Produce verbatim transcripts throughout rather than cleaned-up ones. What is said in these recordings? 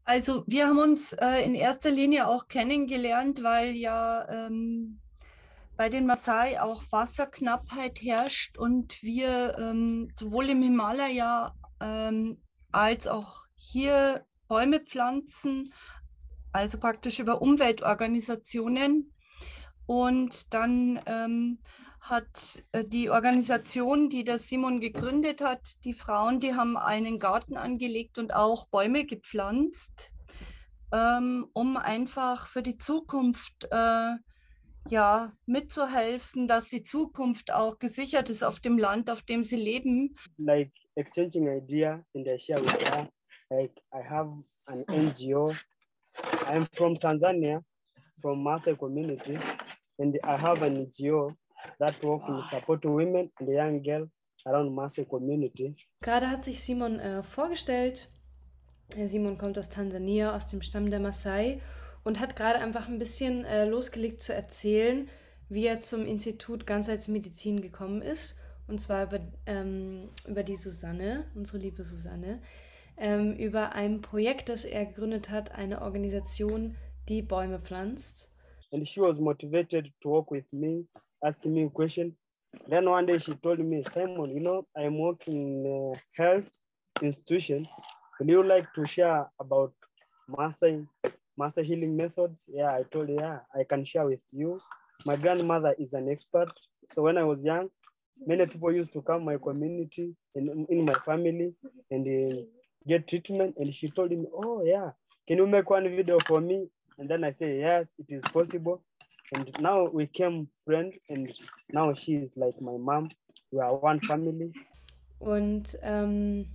Also wir haben uns äh, in erster Linie auch kennengelernt, weil ja ähm, bei den Maasai auch Wasserknappheit herrscht und wir ähm, sowohl im Himalaya ähm, als auch hier Bäume pflanzen, also praktisch über Umweltorganisationen. Und dann ähm, hat äh, die Organisation, die der Simon gegründet hat, die Frauen, die haben einen Garten angelegt und auch Bäume gepflanzt, ähm, um einfach für die Zukunft äh, ja, mitzuhelfen, dass die Zukunft auch gesichert ist auf dem Land, auf dem sie leben. Like exchanging idea and I share with her. Like I have an N G O. I'm from Tanzania, from Maasai community, and I have an N G O that work in supporting women and young girls around Maasai community. Gerade hat sich Simon äh, vorgestellt. Simon kommt aus Tansania, aus dem Stamm der Maasai und hat gerade einfach ein bisschen äh, losgelegt zu erzählen, wie er zum Institut Ganzheitsmedizin gekommen ist. Und zwar über, ähm, über die Susanne, unsere liebe Susanne, ähm, über ein Projekt, das er gegründet hat, eine Organisation, die Bäume pflanzt. And she was motivated to work with me, asking me a question. Then one day she told me, Simon, you know, I'm working in a health institution. Would you like to share about Maasai, Maasai healing methods? Yeah, I told her, yeah, I can share with you. My grandmother is an expert. So when I was young, many people used to come my community and in my family and uh, get treatment. And she told me, oh yeah, can you make one video for me? And then I say, yes, it is possible. And now we became friends and now she is like my mom. We are one family. Und ähm,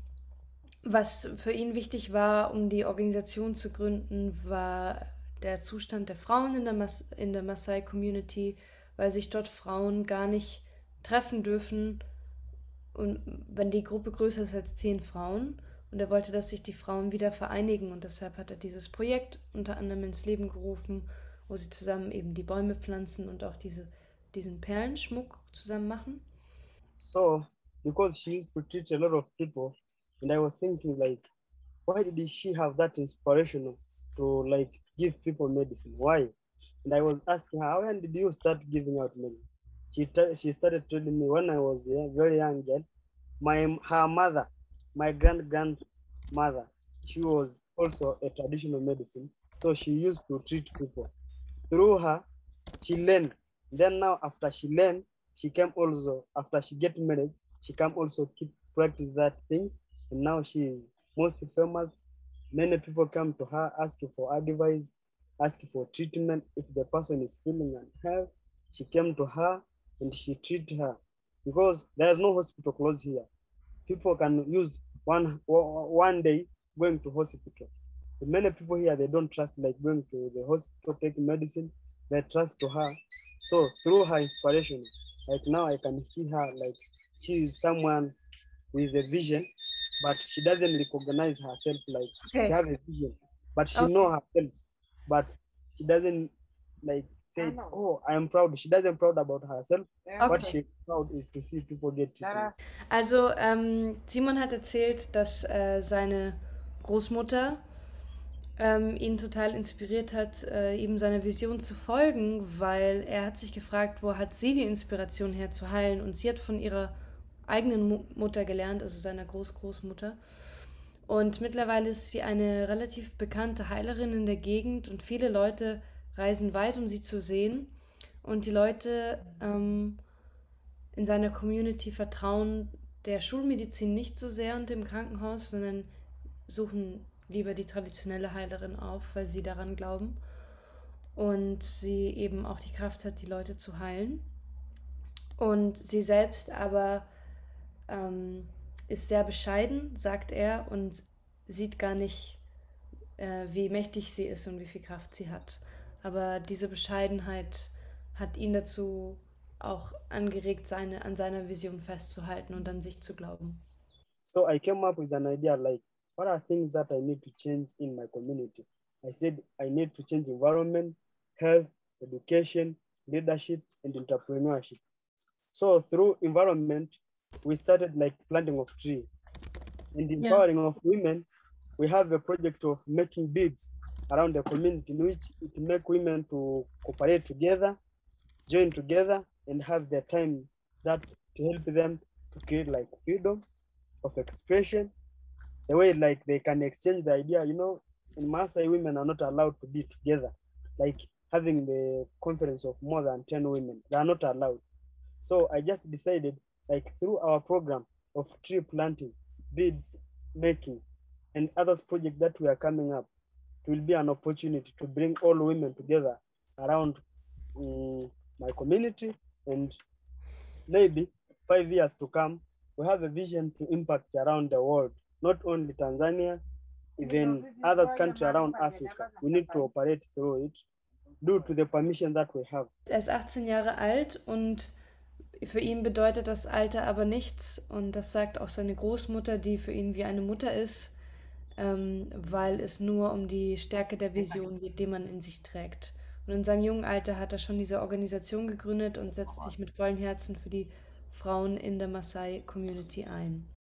was für ihn wichtig war, um die Organisation zu gründen, war der Zustand der Frauen in der, Mas- in der Maasai-Community, weil sich dort Frauen gar nicht treffen dürfen, und wenn die Gruppe größer ist als zehn Frauen. Und er wollte, dass sich die Frauen wieder vereinigen. Und deshalb hat er dieses Projekt unter anderem ins Leben gerufen, wo sie zusammen eben die Bäume pflanzen und auch diese, diesen Perlenschmuck zusammen machen. So, because she used to treat a lot of people, and I was thinking like, why did she have that inspiration to like give people medicine? Why? And I was asking her, when did you start giving out medicine? She t- she started telling me when I was a very young girl. My her mother, my grand grandmother, she was also a traditional medicine, so she used to treat people. Through her, she learned. Then now after she learned, she came also after she get married, she can also keep practice that things, and now she is most famous. Many people come to her asking for advice, asking for treatment. If the person is feeling unhealthy, she came to her and she treat her because there is no hospital close here. People can use one one day going to hospital. But many people here they don't trust like going to the hospital taking medicine. They trust to her. So through her inspiration, like now I can see her like she is someone with a vision, but she doesn't recognize herself like Okay. she has a vision, but she Okay. know herself, but she doesn't like say, oh, I am proud. She doesn't proud about herself. Okay. What she's proud is to see people get treatment. Also ähm, Simon hat erzählt, dass äh, seine Großmutter ähm, ihn total inspiriert hat, äh, eben seiner Vision zu folgen, weil er hat sich gefragt, wo hat sie die Inspiration her zu heilen, und sie hat von ihrer eigenen Mu- Mutter gelernt, also seiner Großgroßmutter. Und mittlerweile ist sie eine relativ bekannte Heilerin in der Gegend und viele Leute reisen weit, um sie zu sehen. Und die Leute ähm, in seiner Community vertrauen der Schulmedizin nicht so sehr und dem Krankenhaus, sondern suchen lieber die traditionelle Heilerin auf, weil sie daran glauben und sie eben auch die Kraft hat, die Leute zu heilen. Und sie selbst aber ähm, ist sehr bescheiden, sagt er, und sieht gar nicht, äh, wie mächtig sie ist und wie viel Kraft sie hat. Aber diese Bescheidenheit hat ihn dazu auch angeregt, seine, an seiner Vision festzuhalten und an sich zu glauben. So I came up with an idea like, what are things that I need to change in my community? I said I need to change environment, health, education, leadership, and entrepreneurship. So through environment, we started like planting of tree and empowering yeah. of women. we have a project of making beads around the community in which it make women to cooperate together, join together, and have their time that to help them to create like freedom of expression, the way like they can exchange the idea. You know, in Maasai, women are not allowed to be together, like having the conference of more than ten women. They are not allowed. So I just decided, like through our program of tree planting, beads making, and others project that we are coming up, it will be an opportunity to bring all women together around um, my community, and maybe five years to come, we have a vision to impact around the world, not only Tanzania, even other countries around Africa. We need to operate through it due to the permission that we have. Er ist achtzehn Jahre alt und für ihn bedeutet das Alter aber nichts. Und das sagt auch seine Großmutter, die für ihn wie eine Mutter ist, ähm, weil es nur um die Stärke der Vision geht, die man in sich trägt. Und in seinem jungen Alter hat er schon diese Organisation gegründet und setzt sich mit vollem Herzen für die Frauen in der Maasai-Community ein.